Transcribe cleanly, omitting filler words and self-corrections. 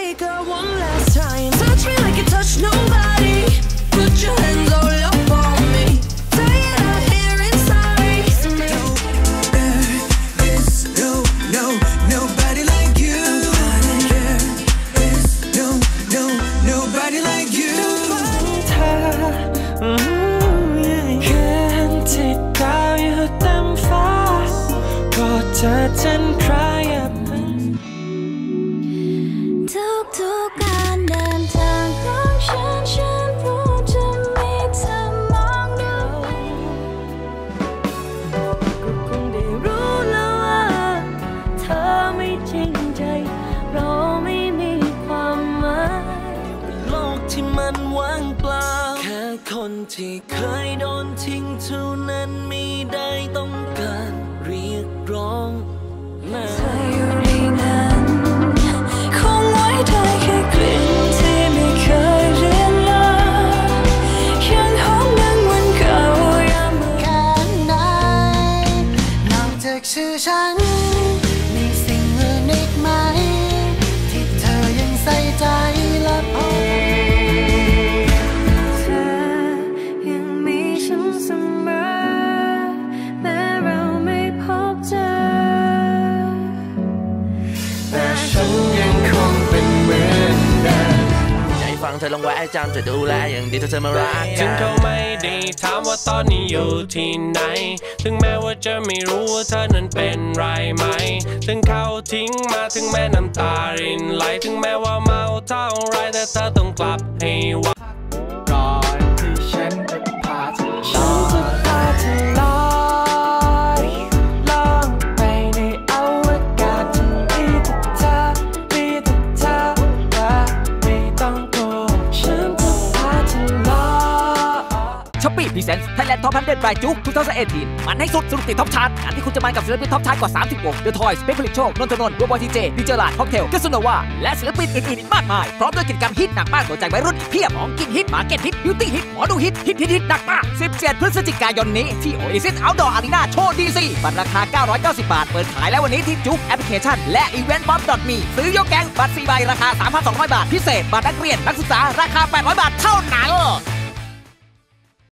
take her one last time. Touch me like you touch nobody. Put your hands all up on me. Say it out here inside. There is nobody like you. There is nobody like you. เธอคืนที่ดาวอยู่เต็มฟ้าก็เธอฉันใครทุกการเดินทางของฉันรู้จะมีเธอมองดูก็คงได้รู้แล้วว่าเธอไม่จริงใจเราไม่มีความหมายโลกที่มันว่างเปล่าแค่คนที่เคยโดนทิ้งเท่านั้นไม่ได้ต้องการเรียกร้องเธออยู่ในนั้นคงไว้ได้แค่กลิ่นที่ไม่เคยเรียนลายังหอมยังวันเก่ายามเมื่อแค่ไหนนอกจากชื่อฉันมีสิ่งอื่นอีกไหมที่เธอยังใส่ใจและพอเธอยังมีฉันเสมอแม้เราไม่พบเจอแต่ฉันยังคงเป็นเหมือนเดิมอยากฟังเธอลองไว้จำจะดูแลอย่างดีเธอมารักกันถึงเขาไม่ดีถามว่าตอนนี้อยู่ที่ไหนถึงแม้ว่าจะไม่รู้ว่าเธอนั้นเป็นไรไหมถึงเขาทิ้งมาถึงแม้น้ำตารินไหลถึงแม้ว่าเมาเท่าไรแต่เธอต้องกลับให้ไวก่อนที่ฉันจะพาเธอลอยล่องไปในอวกาศที่มีแต่เธอและไม่ต้องกลัวฉันจะพาเธอลอยShopee Presents Thailand Top 100 Ride Juke 2018มันให้สุดสนุกติดท็อปชาร์ตงานที่คุณจะมันกับศิลปินท็อปชาร์ตกว่า30วง The Toys เป๊กผลิตโชคนนทนนท์ Roboy TJ ดีเจอร์ลาด ค็อกเทล กัสโนวาและศิลปินอื่นๆอีกมากมายพร้อมด้วยกิจกรรมฮิตหนักมากโดนใจวัยรุ่นอีกเพียบของกินฮิตมาร์เก็ตฮิตบิวตี้ฮิตหมอดูฮิตหนักมาก17 พฤศจิกายนนี้ที่ Oasis Outdoor Arena โชว์ DC บัตรราคา990 บาทเปิดขายแล้ววันนี้ที่ Juke Application และ eventpop.me ซื้อยกแก๊งบัตร4ใบราคา 3,200 บาทพิเศษบัตรนักเรียนนักศึกษาราคา800 บาทเท่านั้น